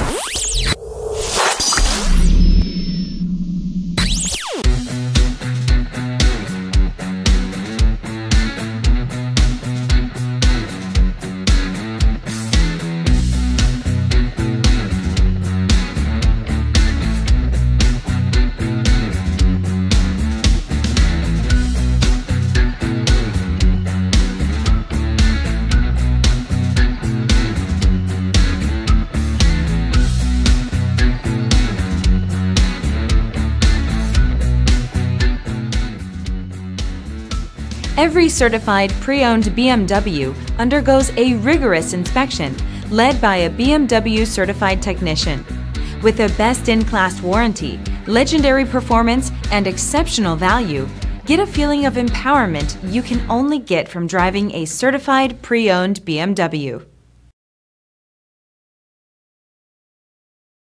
Every certified pre-owned BMW undergoes a rigorous inspection led by a BMW certified technician. With a best-in-class warranty, legendary performance, and exceptional value, get a feeling of empowerment you can only get from driving a certified pre-owned BMW.